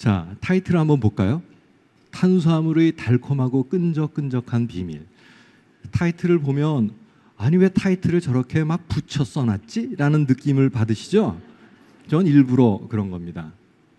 자, 타이틀을 한번 볼까요? 탄수화물의 달콤하고 끈적끈적한 비밀. 타이틀을 보면 아니 왜 타이틀을 저렇게 막 붙여 써놨지? 라는 느낌을 받으시죠? 전 일부러 그런 겁니다.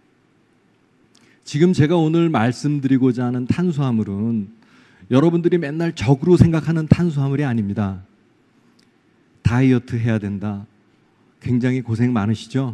지금 제가 오늘 말씀드리고자 하는 탄수화물은 여러분들이 맨날 적으로 생각하는 탄수화물이 아닙니다. 다이어트 해야 된다. 굉장히 고생 많으시죠?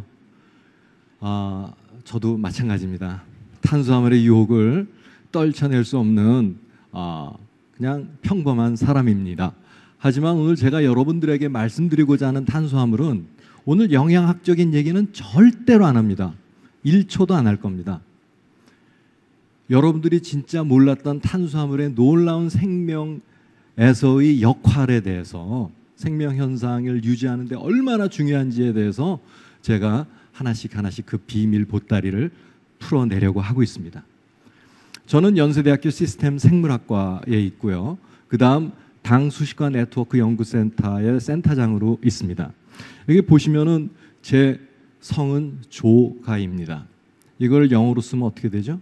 저도 마찬가지입니다. 탄수화물의 유혹을 떨쳐낼 수 없는 그냥 평범한 사람입니다. 하지만 오늘 제가 여러분들에게 말씀드리고자 하는 탄수화물은 오늘 영양학적인 얘기는 절대로 안 합니다. 1초도 안 할 겁니다. 여러분들이 진짜 몰랐던 탄수화물의 놀라운 생명에서의 역할에 대해서, 생명 현상을 유지하는 데 얼마나 중요한지에 대해서 제가 하나씩 그 비밀 보따리를 풀어내려고 하고 있습니다. 저는 연세대학교 시스템 생물학과에 있고요. 그 다음 당수식과 네트워크 연구센터의 센터장으로 있습니다. 여기 보시면은 제 성은 조가입니다. 이걸 영어로 쓰면 어떻게 되죠?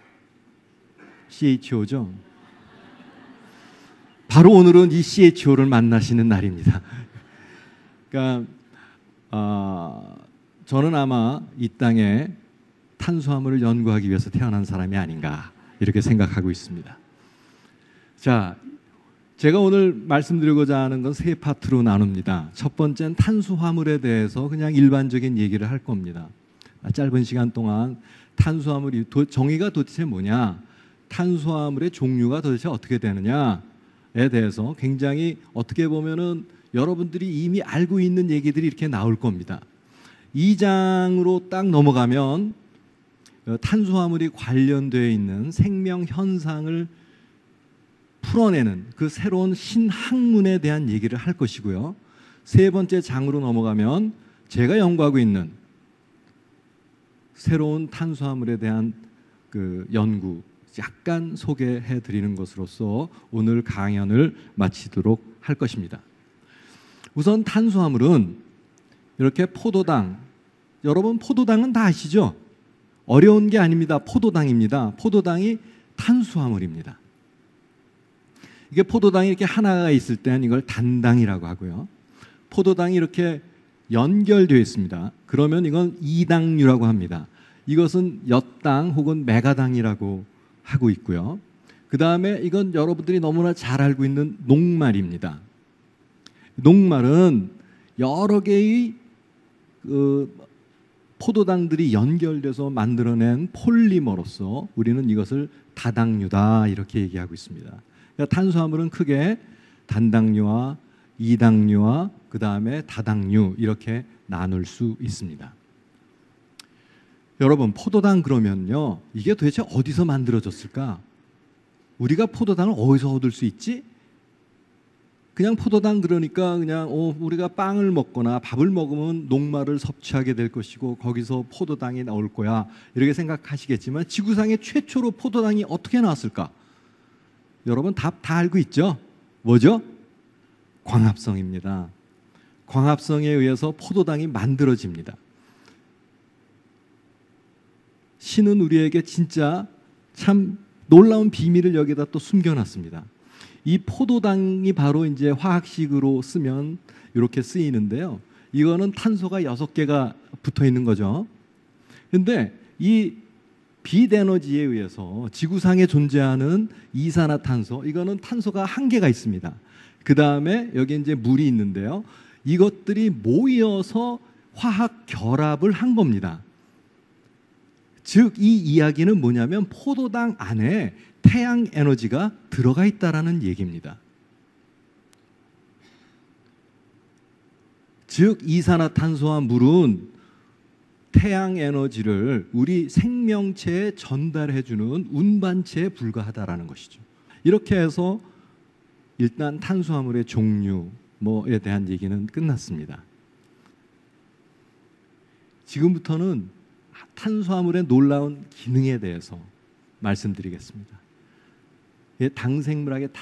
CHO죠. 바로 오늘은 이 CHO를 만나시는 날입니다. 그러니까 저는 아마 이 땅에 탄수화물을 연구하기 위해서 태어난 사람이 아닌가 이렇게 생각하고 있습니다. 자, 제가 오늘 말씀드리고자 하는 건 세 파트로 나눕니다. 첫 번째는 탄수화물에 대해서 그냥 일반적인 얘기를 할 겁니다. 짧은 시간 동안 탄수화물이 정의가 도대체 뭐냐, 탄수화물의 종류가 도대체 어떻게 되느냐에 대해서 굉장히 어떻게 보면은 여러분들이 이미 알고 있는 얘기들이 이렇게 나올 겁니다. 2장으로 딱 넘어가면 탄수화물이 관련되어 있는 생명 현상을 풀어내는 그 새로운 신학문에 대한 얘기를 할 것이고요. 세 번째 장으로 넘어가면 제가 연구하고 있는 새로운 탄수화물에 대한 그 연구 약간 소개해 드리는 것으로서 오늘 강연을 마치도록 할 것입니다. 우선 탄수화물은 이렇게 포도당, 여러분 포도당은 다 아시죠? 어려운 게 아닙니다. 포도당입니다. 포도당이 탄수화물입니다. 이게 포도당이 이렇게 하나가 있을 때는 이걸 단당이라고 하고요. 포도당이 이렇게 연결되어 있습니다. 그러면 이건 이당류라고 합니다. 이것은 엿당 혹은 메가당이라고 하고 있고요. 그 다음에 이건 여러분들이 너무나 잘 알고 있는 녹말입니다. 녹말은 여러 개의 포도당들이 연결돼서 만들어낸 폴리머로서 우리는 이것을 다당류다 이렇게 얘기하고 있습니다. 그러니까 탄수화물은 크게 단당류와 이당류와 그 다음에 다당류 이렇게 나눌 수 있습니다. 여러분 포도당 그러면요, 이게 도대체 어디서 만들어졌을까? 우리가 포도당을 어디서 얻을 수 있지? 그냥 포도당 그러니까 그냥 우리가 빵을 먹거나 밥을 먹으면 녹말을 섭취하게 될 것이고 거기서 포도당이 나올 거야 이렇게 생각하시겠지만 지구상에 최초로 포도당이 어떻게 나왔을까? 여러분 답 다 알고 있죠? 뭐죠? 광합성입니다. 광합성에 의해서 포도당이 만들어집니다. 신은 우리에게 진짜 참 놀라운 비밀을 여기다 또 숨겨놨습니다. 이 포도당이 바로 이제 화학식으로 쓰면 이렇게 쓰이는데요. 이거는 탄소가 6개가 붙어 있는 거죠. 그런데 이 빛 에너지에 의해서 지구상에 존재하는 이산화탄소, 이거는 탄소가 1개가 있습니다. 그 다음에 여기 이제 물이 있는데요. 이것들이 모여서 화학 결합을 한 겁니다. 즉 이 이야기는 뭐냐면 포도당 안에 태양 에너지가 들어가 있다라는 얘기입니다. 즉 이산화탄소와 물은 태양 에너지를 우리 생명체에 전달해주는 운반체에 불과하다라는 것이죠. 이렇게 해서 일단 탄수화물의 종류에 대한 얘기는 끝났습니다. 지금부터는 탄수화물의 놀라운 기능에 대해서 말씀드리겠습니다. 당생물학의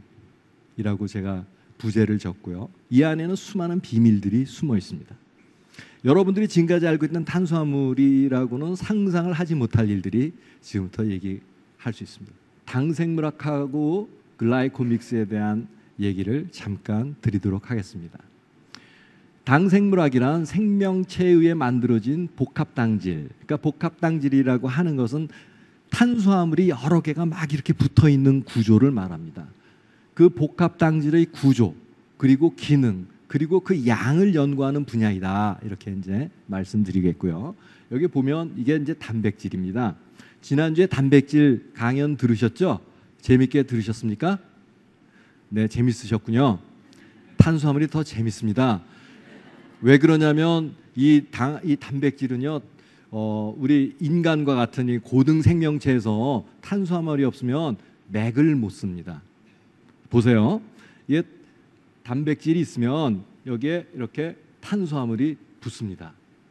탄생이라고 제가 부제를 졌고요. 이 안에는 수많은 비밀들이 숨어 있습니다. 여러분들이 지금까지 알고 있는 탄수화물이라고는 상상을 하지 못할 일들이 지금부터 얘기할 수 있습니다. 당생물학하고 글라이코믹스에 대한 얘기를 잠깐 드리도록 하겠습니다. 당생물학이란 생명체에 의해 만들어진 복합당질, 그러니까 복합당질이라고 하는 것은 탄수화물이 여러 개가 막 이렇게 붙어 있는 구조를 말합니다. 그 복합당질의 구조, 그리고 기능, 그리고 그 양을 연구하는 분야이다. 이렇게 이제 말씀드리겠고요. 여기 보면 이게 이제 단백질입니다. 지난주에 단백질 강연 들으셨죠? 재밌게 들으셨습니까? 네, 재밌으셨군요. 탄수화물이 더 재밌습니다. 왜 그러냐면 이 단백질은요, 우리 인간과 같은 이 고등 생명체에서 탄수화물이 없으면 맥을 못 씁니다. 보세요. 이게 단백질이 있으면 여기에 이렇게 탄수화물이 붙습니다.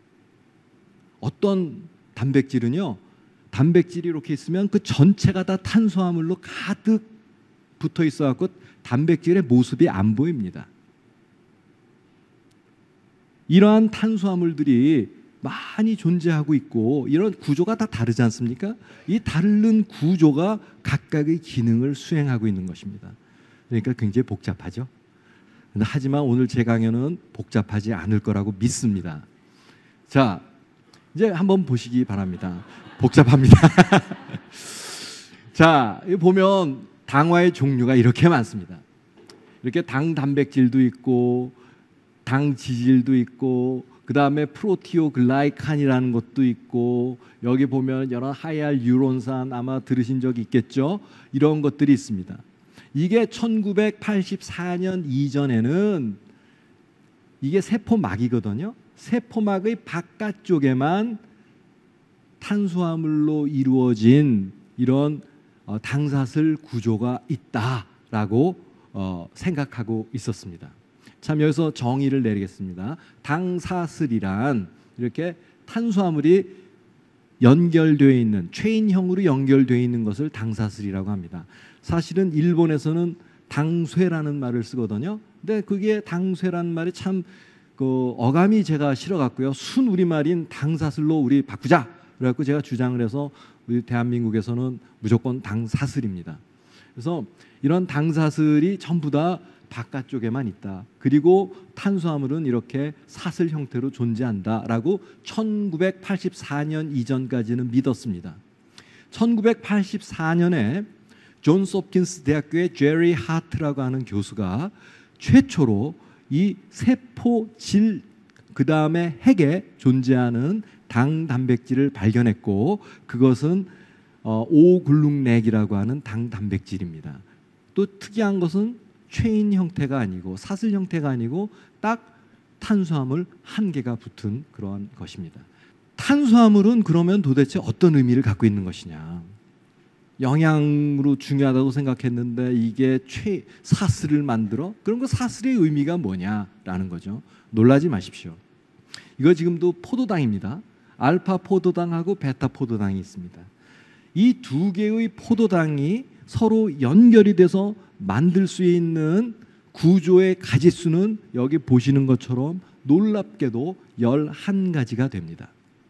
어떤 단백질은요, 단백질이 이렇게 있으면 그 전체가 다 탄수화물로 가득 붙어 있어갖고 단백질의 모습이 안 보입니다. 이러한 탄수화물들이 많이 존재하고 있고 이런 구조가 다 다르지 않습니까? 이 다른 구조가 각각의 기능을 수행하고 있는 것입니다. 그러니까 굉장히 복잡하죠. 하지만 오늘 제 강연은 복잡하지 않을 거라고 믿습니다. 자, 이제 한번 보시기 바랍니다. 복잡합니다. 자, 여기 보면 당화의 종류가 이렇게 많습니다. 이렇게 당 단백질도 있고 당 지질도 있고 그 다음에 프로티오글라이칸이라는 것도 있고 여기 보면 여러 하이알 유론산 아마 들으신 적 있겠죠? 이런 것들이 있습니다. 이게 1984년 이전에는 이게 세포막이거든요. 세포막의 바깥쪽에만 탄수화물로 이루어진 이런 당사슬 구조가 있다라고 생각하고 있었습니다. 참 여기서 정의를 내리겠습니다. 당사슬이란 이렇게 탄수화물이 연결되어 있는 체인형으로 연결되어 있는 것을 당사슬이라고 합니다. 사실은 일본에서는 당쇠라는 말을 쓰거든요. 근데 그게 당쇠라는 말이 참 그 어감이 제가 싫어갖고요. 순 우리말인 당사슬로 우리 바꾸자. 그래갖고 제가 주장을 해서 우리 대한민국에서는 무조건 당사슬입니다. 그래서 이런 당사슬이 전부 다 바깥쪽에만 있다. 그리고 탄수화물은 이렇게 사슬 형태로 존재한다라고 1984년 이전까지는 믿었습니다. 1984년에 존스 홉킨스 대학교의 제리 하트라고 하는 교수가 최초로 이 세포질 그 다음에 핵에 존재하는 당 단백질을 발견했고 그것은 오글룩렉이라고 하는 당 단백질입니다. 또 특이한 것은 체인 형태가 아니고 사슬 형태가 아니고 딱 탄수화물 한 개가 붙은 그러한 것입니다. 탄수화물은 그러면 도대체 어떤 의미를 갖고 있는 것이냐? 영양으로 중요하다고 생각했는데 이게 사슬을 만들어? 그럼 그 사슬의 의미가 뭐냐라는 거죠. 놀라지 마십시오. 이거 지금도 포도당입니다. 알파 포도당하고 베타 포도당이 있습니다. 이 두 개의 포도당이 서로 연결이 돼서 만들 수 있는 구조의 가지수는 여기 보시는 것처럼 놀랍게도 11가지가 됩니다.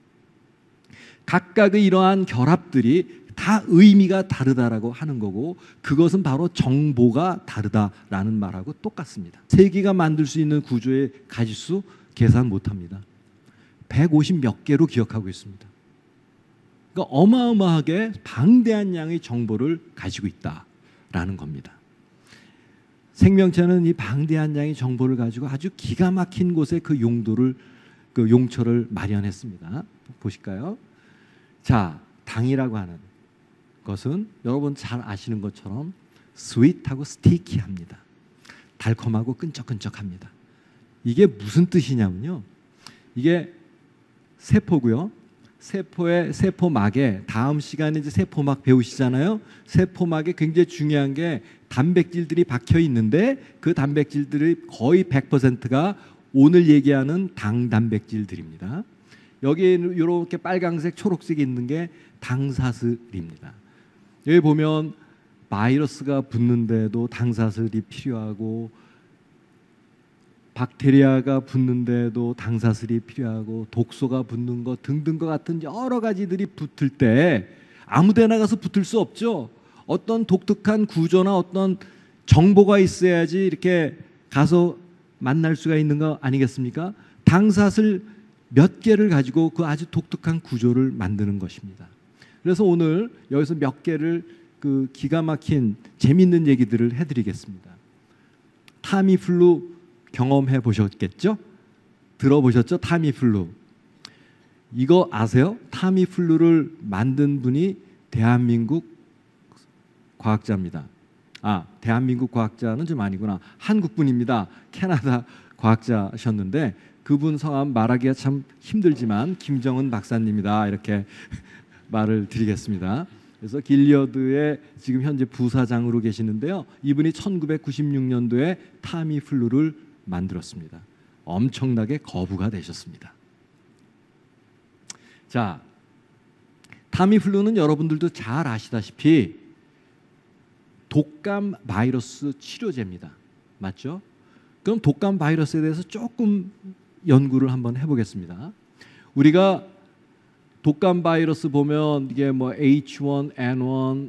각각의 이러한 결합들이 다 의미가 다르다라고 하는 거고 그것은 바로 정보가 다르다라는 말하고 똑같습니다. 세계가 만들 수 있는 구조의 가지수 계산 못합니다. 150 몇 개로 기억하고 있습니다. 그러니까 어마어마하게 방대한 양의 정보를 가지고 있다라는 겁니다. 생명체는 이 방대한 양의 정보를 가지고 아주 기가 막힌 곳에 그 용처를 마련했습니다. 보실까요? 자, 당이라고 하는 것은 여러분 잘 아시는 것처럼 스윗하고 스티키합니다. 달콤하고 끈적끈적합니다. 이게 무슨 뜻이냐면요. 이게 세포고요. 세포의 세포막에 다음 시간에 이제 세포막 배우시잖아요. 세포막에 굉장히 중요한 게 단백질들이 박혀 있는데 그 단백질들이 거의 100%가 오늘 얘기하는 당 단백질들입니다. 여기에 이렇게 빨강색, 초록색이 있는 게 당사슬입니다. 여기 보면 바이러스가 붙는데도 당사슬이 필요하고 박테리아가 붙는데도 당사슬이 필요하고 독소가 붙는 것 등등과 같은 여러 가지들이 붙을 때 아무데나 가서 붙을 수 없죠. 어떤 독특한 구조나 어떤 정보가 있어야지 이렇게 가서 만날 수가 있는 거 아니겠습니까? 당사슬 몇 개를 가지고 그 아주 독특한 구조를 만드는 것입니다. 그래서 오늘 여기서 몇 개를 그 기가 막힌 재밌는 얘기들을 해드리겠습니다. 타미플루 경험해 보셨겠죠? 들어보셨죠? 타미플루. 이거 아세요? 타미플루를 만든 분이 대한민국 과학자입니다. 대한민국 과학자는 좀 아니구나. 한국 분입니다. 캐나다 과학자셨는데 그분 성함 말하기가 참 힘들지만 김정은 박사님이다 이렇게 말을 드리겠습니다. 그래서 길리어드의 지금 현재 부사장으로 계시는데요. 이분이 1996년도에 타미플루를 만들었습니다. 엄청나게 거부가 되셨습니다. 자, 타미플루는 여러분들도 잘 아시다시피 독감 바이러스 치료제입니다. 맞죠? 그럼 독감 바이러스에 대해서 조금 연구를 한번 해보겠습니다. 우리가 독감 바이러스 보면 이게 뭐 H1N1,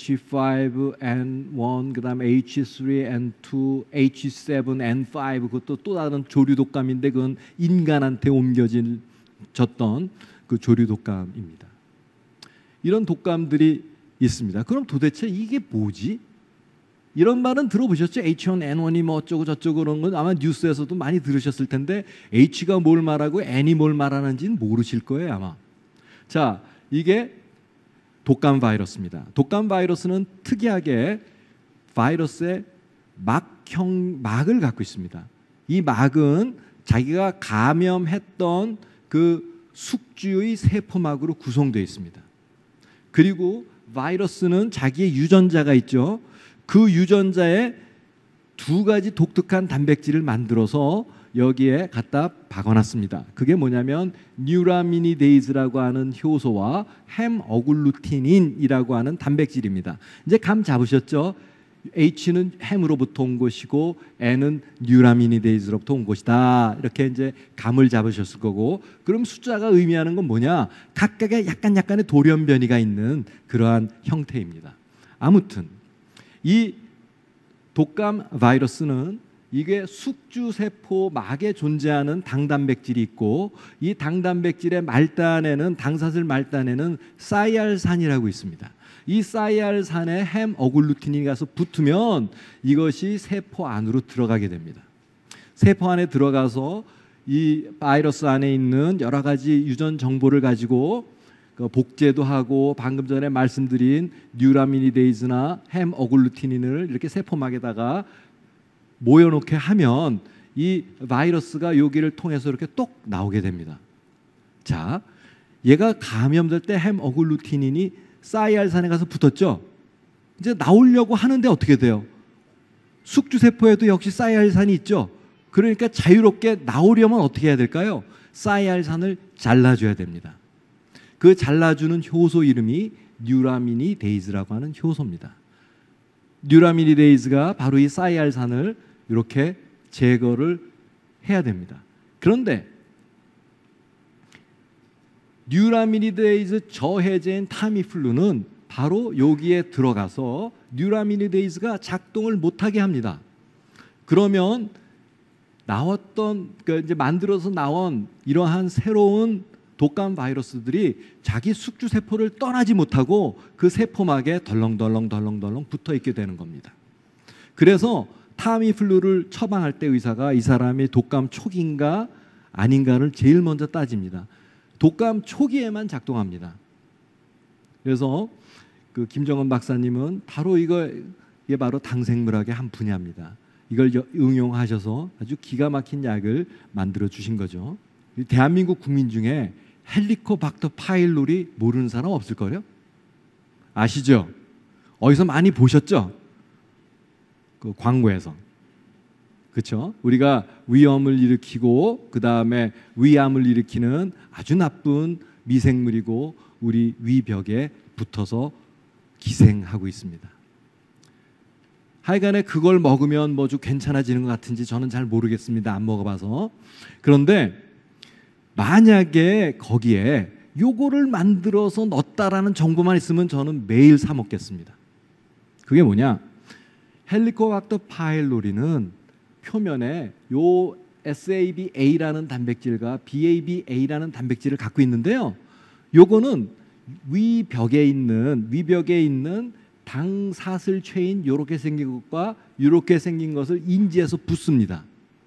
H5N1, 그다음에 H3N2, H7N5 그것도 또 다른 조류 독감인데 그건 인간한테 옮겨졌던 그 조류 독감입니다. 이런 독감들이 있습니다. 그럼 도대체 이게 뭐지? 이런 말은 들어보셨죠? H1N1이 뭐 어쩌고 저쩌고 그런 건 아마 뉴스에서도 많이 들으셨을 텐데 H가 뭘 말하고 N이 뭘 말하는지는 모르실 거예요 아마. 자, 이게 독감 바이러스입니다. 독감 바이러스는 특이하게 바이러스의 막을 갖고 있습니다. 이 막은 자기가 감염했던 그 숙주의 세포막으로 구성되어 있습니다. 그리고 바이러스는 자기의 유전자가 있죠. 그 유전자에 두 가지 독특한 단백질을 만들어서 여기에 갖다 박아놨습니다. 그게 뭐냐면 뉴라미니데이즈라고 하는 효소와 햄어글루티닌이라고 하는 단백질입니다. 이제 감 잡으셨죠? H는 햄으로부터 온 것이고 N은 뉴라미니데이즈로부터 온 것이다. 이렇게 이제 감을 잡으셨을 거고, 그럼 숫자가 의미하는 건 뭐냐? 각각의 약간의 돌연변이가 있는 그러한 형태입니다. 아무튼 이 독감 바이러스는 이게 숙주세포 막에 존재하는 당단백질이 있고, 이 당단백질의 말단에는, 당사슬 말단에는 사이알산이라고 있습니다. 이 사이알산에 햄어글루틴이 가서 붙으면 이것이 세포 안으로 들어가게 됩니다. 세포 안에 들어가서 이 바이러스 안에 있는 여러 가지 유전 정보를 가지고 복제도 하고 방금 전에 말씀드린 뉴라미니데이즈나 햄어글루티닌을 이렇게 세포막에다가 모여놓게 하면 이 바이러스가 여기를 통해서 이렇게 똑 나오게 됩니다. 자, 얘가 감염될 때 햄어글루티닌이 사이알산에 가서 붙었죠. 이제 나오려고 하는데 어떻게 돼요? 숙주세포에도 역시 사이알산이 있죠. 그러니까 자유롭게 나오려면 어떻게 해야 될까요? 사이알산을 잘라줘야 됩니다. 그 잘라주는 효소 이름이 뉴라미니데이즈라고 하는 효소입니다. 뉴라미니데이즈가 바로 이 사이알산을 이렇게 제거를 해야 됩니다. 그런데 뉴라미니데이즈 저해제인 타미플루는 바로 여기에 들어가서 뉴라미니데이즈가 작동을 못하게 합니다. 그러면 나왔던, 그러니까 이제 만들어서 나온 이러한 새로운 독감 바이러스들이 자기 숙주 세포를 떠나지 못하고 그 세포막에 덜렁덜렁 붙어 있게 되는 겁니다. 그래서 타미플루를 처방할 때 의사가 이 사람이 독감 초기인가 아닌가를 제일 먼저 따집니다. 독감 초기에만 작동합니다. 그래서 그 김정은 박사님은 바로 이게 바로 당생물학의 한 분야입니다. 이걸 응용하셔서 아주 기가 막힌 약을 만들어 주신 거죠. 대한민국 국민 중에 헬리코박터 파일로리 모르는 사람 없을 거예요? 아시죠? 어디서 많이 보셨죠? 그 광고에서. 그렇죠? 우리가 위염을 일으키고 그 다음에 위암을 일으키는 아주 나쁜 미생물이고 우리 위벽에 붙어서 기생하고 있습니다. 하여간에 그걸 먹으면 뭐 좀 괜찮아지는 것 같은지 저는 잘 모르겠습니다. 안 먹어봐서. 그런데 만약에 거기에 요거를 만들어서 넣었다라는 정보만 있으면 저는 매일 사 먹겠습니다. 그게 뭐냐? 헬리코박터 파일로리는 표면에 요 SABA라는 단백질과 BABA라는 단백질을 갖고 있는데요. 요거는 위벽에 있는 당사슬 체인 요렇게 생긴 것과 요렇게 생긴 것을 인지해서 붙습니다.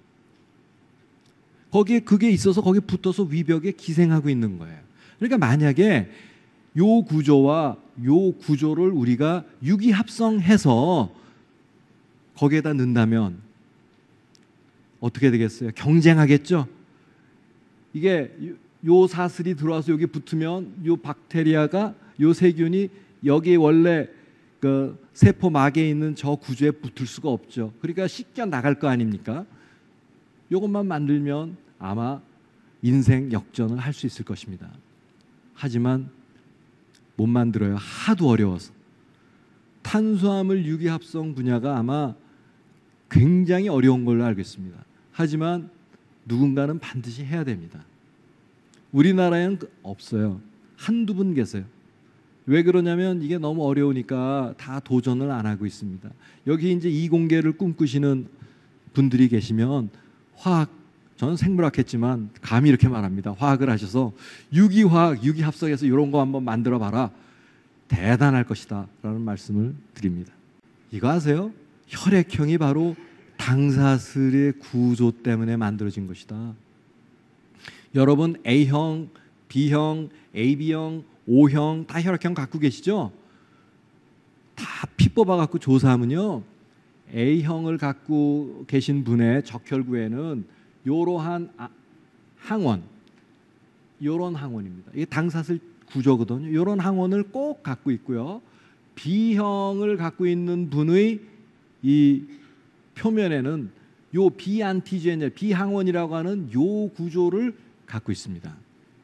거기에 그게 있어서 거기에 붙어서 위벽에 기생하고 있는 거예요. 그러니까 만약에 요 구조와 요 구조를 우리가 유기합성해서 거기에다 넣는다면 어떻게 되겠어요? 경쟁하겠죠? 이게 요 사슬이 들어와서 여기 붙으면 요 박테리아가 요 세균이 여기 원래 그 세포 막에 있는 저 구조에 붙을 수가 없죠. 그러니까 씻겨 나갈 거 아닙니까? 요것만 만들면 아마 인생 역전을 할 수 있을 것입니다. 하지만 못 만들어요. 하도 어려워서. 탄수화물 유기합성 분야가 아마 굉장히 어려운 걸로 알고 있습니다. 하지만 누군가는 반드시 해야 됩니다. 우리나라에는 없어요. 한두 분 계세요. 왜 그러냐면 이게 너무 어려우니까 다 도전을 안 하고 있습니다. 여기 이제 이공계를 꿈꾸시는 분들이 계시면 저는 생물학 했지만 감히 이렇게 말합니다. 화학을 하셔서 유기화학, 유기합성해서 이런 거 한번 만들어 봐라. 대단할 것이다 라는 말씀을 드립니다. 이거 아세요? 혈액형이 바로 당사슬의 구조 때문에 만들어진 것이다. 여러분 A형, B형, AB형, O형 다 혈액형 갖고 계시죠? 다 피 뽑아갖고 조사하면요, A형을 갖고 계신 분의 적혈구에는 요러한 항원, 요런 항원입니다. 이게 당사슬 구조거든요. 요런 항원을 꼭 갖고 있고요. B형을 갖고 있는 분의 이 표면에는 요 비안티젠, 비항원이라고 하는 요 구조를 갖고 있습니다.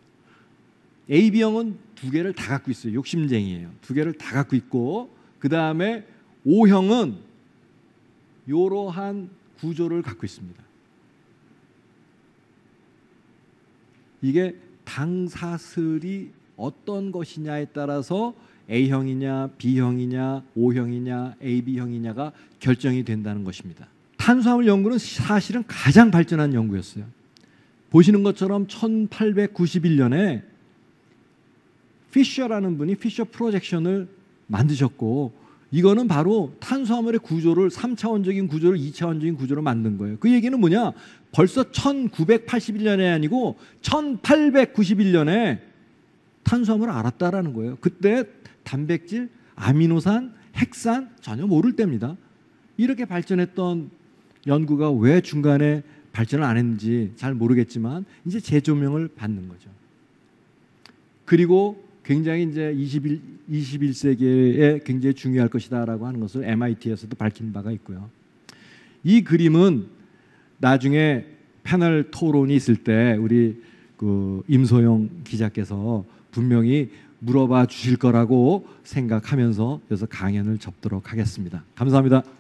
AB형은 두 개를 다 갖고 있어요. 욕심쟁이에요. 두 개를 다 갖고 있고, 그 다음에 O형은 이러한 구조를 갖고 있습니다. 이게 당사슬이 어떤 것이냐에 따라서 A형이냐 B형이냐 O형이냐 AB형이냐가 결정이 된다는 것입니다. 탄수화물 연구는 사실은 가장 발전한 연구였어요. 보시는 것처럼 1891년에 피셔라는 분이 피셔 프로젝션을 만드셨고, 이거는 바로 탄수화물의 구조를 3차원적인 구조를 2차원적인 구조로 만든 거예요. 그 얘기는 뭐냐? 벌써 1981년에 아니고 1891년에 탄수화물을 알았다라는 거예요. 그때 단백질, 아미노산, 핵산 전혀 모를 때입니다. 이렇게 발전했던 연구가 왜 중간에 발전을 안 했는지 잘 모르겠지만 이제 재조명을 받는 거죠. 그리고 굉장히 이제 21세기에 굉장히 중요할 것이다라고 하는 것을 MIT에서도 밝힌 바가 있고요. 이 그림은 나중에 패널 토론이 있을 때 우리 그 임소영 기자께서 분명히 물어봐 주실 거라고 생각하면서 그래서 강연을 접도록 하겠습니다. 감사합니다.